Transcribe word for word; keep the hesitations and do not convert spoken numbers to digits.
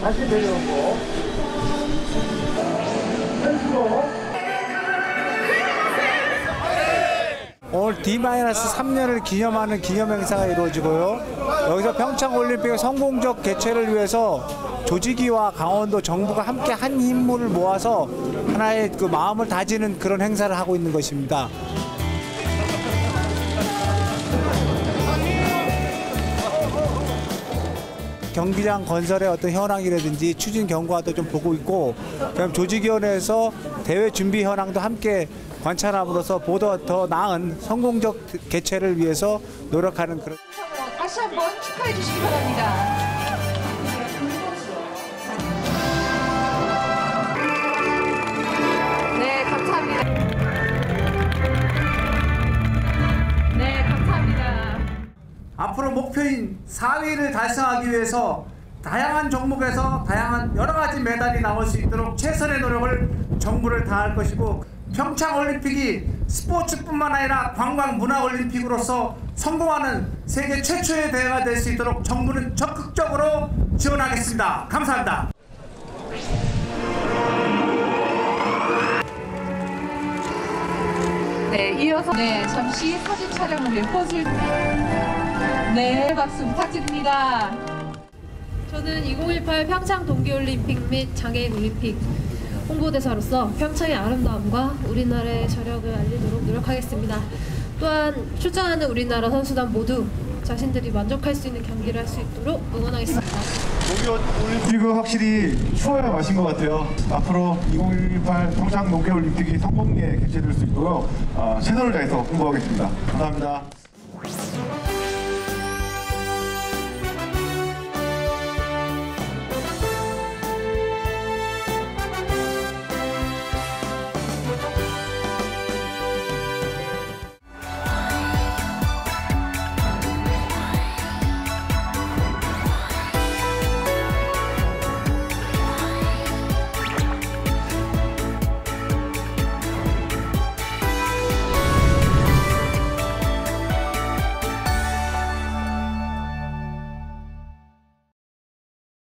다시 내려오고 오늘 디 삼 년을 기념하는 기념행사가 이루어지고요. 여기서 평창올림픽의 성공적 개최를 위해서 조직위와 강원도 정부가 함께 한 힘을 모아서 하나의 그 마음을 다지는 그런 행사를 하고 있는 것입니다. 경기장 건설의 어떤 현황이라든지 추진 경과도 좀 보고 있고, 그다음 조직위원회에서 대회 준비 현황도 함께 관찰함으로써 보다 더 나은 성공적 개최를 위해서 노력하는 그런. 다시 한번 축하해 주시기 바랍니다. 네, 감사합니다. 네, 감사합니다. 앞으로 목표인 사 위를 달성하기 위해서 다양한 종목에서 다양한 여러 가지 메달이 나올 수 있도록 최선의 노력을 정부를 다할 것이고, 평창올림픽이 스포츠뿐만 아니라 관광문화올림픽으로서 성공하는 세계 최초의 대회가 될 수 있도록 정부는 적극적으로 지원하겠습니다. 감사합니다. 네, 이어서 네, 잠시 사진 촬영을 위해 포즈를. 네, 박수 부탁드립니다. 저는 이천십팔 평창 동계올림픽 및 장애인 올림픽 홍보대사로서 평창의 아름다움과 우리나라의 저력을 알리도록 노력하겠습니다. 또한 출전하는 우리나라 선수단 모두 자신들이 만족할 수 있는 경기를 할 수 있도록 응원하겠습니다. 동계올림픽은 확실히 추워야 맛인 것 같아요. 앞으로 이천십팔 평창 동계올림픽이 성공리에 개최될 수 있도록 최선을 다해서 홍보하겠습니다. 감사합니다.